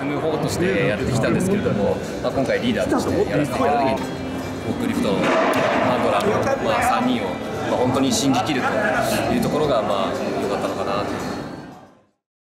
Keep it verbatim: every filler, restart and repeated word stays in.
積む方としてやってきたんですけれども、まあ、今回リーダーとしてやらせていただいて、フォークリフトのハンドラーの、まあ、さんにんを、まあ、本当に信じきるというところが、まあ、